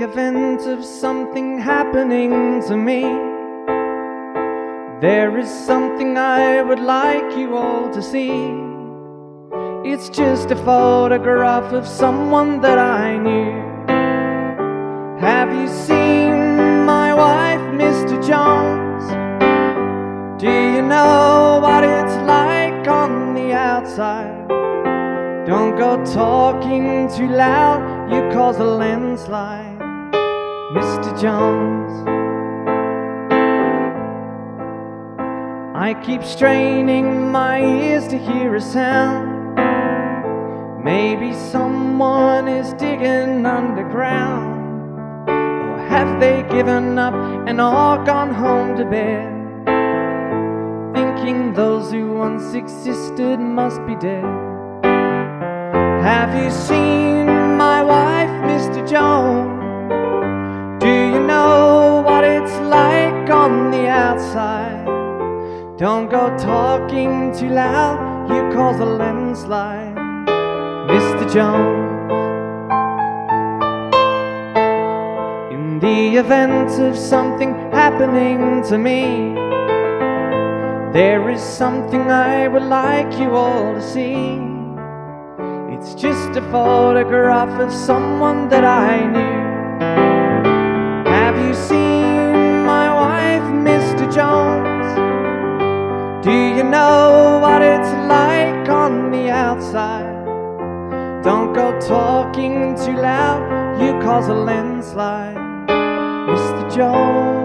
event of something happening to me, there is something I would like you all to see. It's just a photograph of someone that I knew. Have you seen my wife, Mr. Jones? Do you know what it's like on the outside? Don't go talking too loud, you cause a landslide, Mr. Jones. I keep straining my ears to hear a sound. Maybe someone is digging underground. Or have they given up and all gone home to bed, thinking those who once existed must be dead? Have you seen my wife, Mr. Jones? Do you know what it's like on the outside? Don't go talking too loud, you cause a landslide, Mr. Jones. In the event of something happening to me, there is something I would like you all to see. It's just a photograph of someone that I knew. Have you seen my wife, Mr. Jones? Do you know what it's like on the outside? Don't go talking too loud, you cause a landslide, Mr. Jones.